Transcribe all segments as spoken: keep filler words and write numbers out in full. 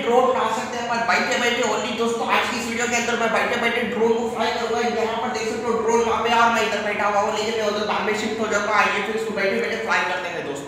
Drone उड़ा सकते हैं पर बैठे बैठे ओनली। दोस्तों आज की इस वीडियो के अंदर मैं बैठे बैठे ड्रोन को फ्लाई करूंगा। यहाँ पर देख सकते हो ड्रोन वहाँ पे, और मैं इधर बैठा हुआ हूँ, लेकिन मैं उधर बाद में शिफ्ट हो जाऊंगा। आइए फिर इसको बैठे बैठे फ्लाई करते हैं दोस्तों।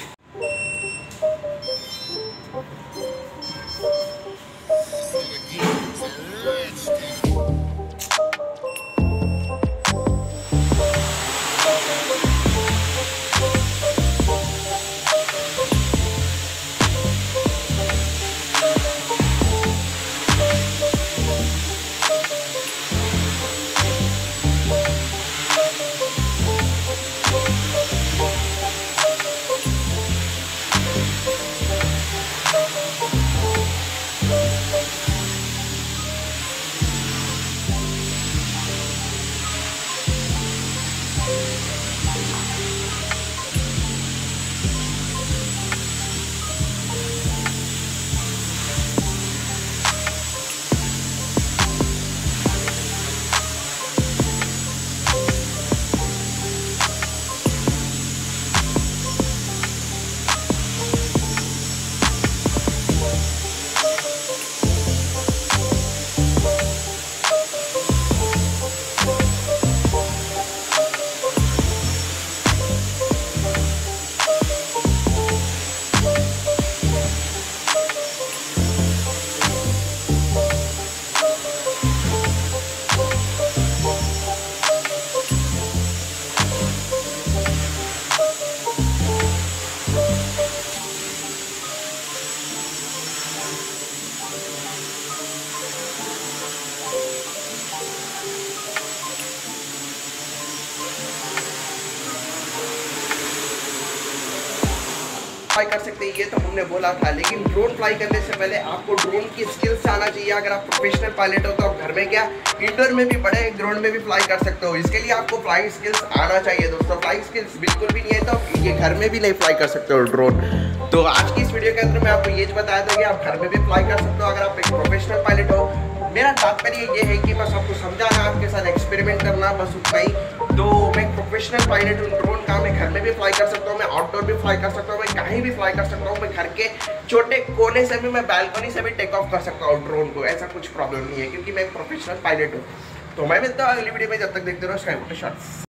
फ्लाई कर सकते हैं, ये तो हमने बोला था, लेकिन ड्रोन फ्लाई करने से पहले आपको ड्रोन की स्किल्स आना चाहिए। अगर आप प्रोफेशनल पायलट हो तो आप घर में क्या इंडोर में भी, बड़े ग्राउंड में भी फ्लाई कर सकते हो। इसके लिए आपको फ्लाइंग स्किल्स आना चाहिए दोस्तों। फ्लाइंग स्किल्स बिल्कुल भी नहीं है तो ये घर में भी नहीं फ्लाई कर सकते हो ड्रोन। तो आज की इस वीडियो के अंदर मैं आपको ये बताया था कि आप घर में भी फ्लाई कर सकते हो अगर आप एक प्रोफेशनल पायलट हो। मेरा तात्पर्य ये है कि बस आपको समझाना, आपके साथ एक्सपेरिमेंट करना, बस उतना ही। तो मैं प्रोफेशनल पायलट हूँ, ड्रोन का मैं घर में भी फ्लाई कर सकता हूँ, मैं आउटडोर भी फ्लाई कर सकता हूँ, मैं कहीं भी फ्लाई कर सकता हूँ। मैं घर के छोटे कोने से भी, मैं बालकनी से भी टेक ऑफ कर सकता हूँ ड्रोन को। ऐसा कुछ प्रॉब्लम नहीं है क्योंकि मैं एक प्रोफेशनल पायलट हूँ। तो मैं मिलता हूँ अगली वीडियो में, जब तक देखते रहो स्काई मोटर शॉट्स।